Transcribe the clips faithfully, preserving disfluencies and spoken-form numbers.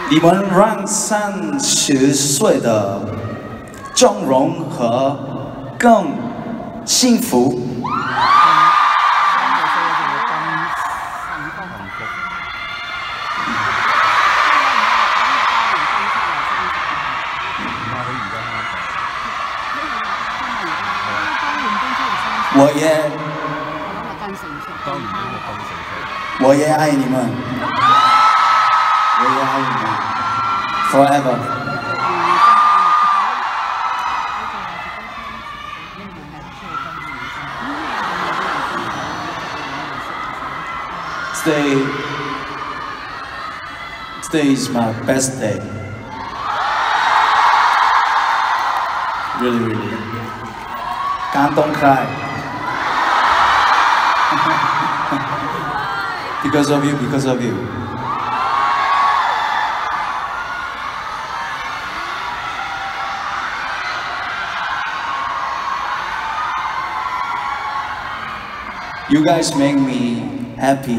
你们让三十岁的妆容和更幸福。我也，我也爱你们，我也爱你们 ，forever。Today, today is my best day. Really, really. Can't don't cry. Because of you, because of you. You guys make me happy.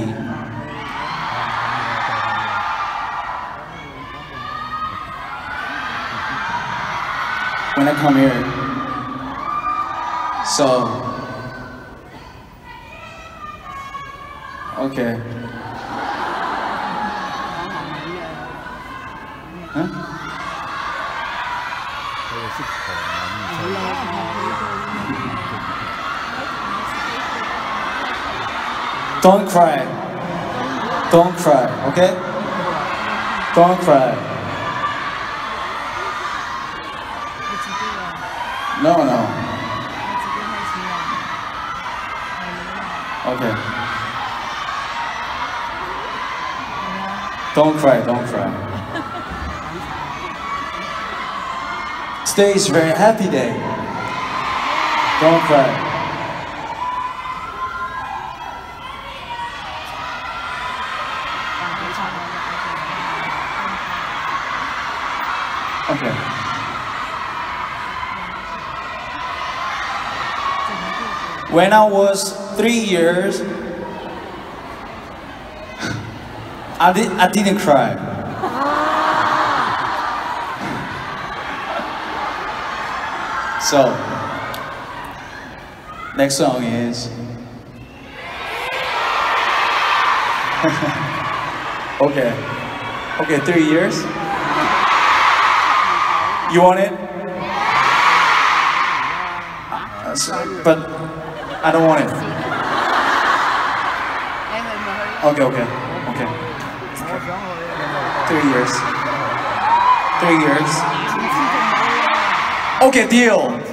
When I come here. So, okay. Huh? Don't cry. Don't cry, okay? Don't cry. No, no. Okay. Don't cry, don't cry. Today is a very happy day. Don't cry. Okay. When I was three years, I, did, I didn't cry. So, next song is okay. Okay, three years. You want it? Uh, so, but I don't want it. Okay, okay, okay. Three years. Three years. Okay, deal.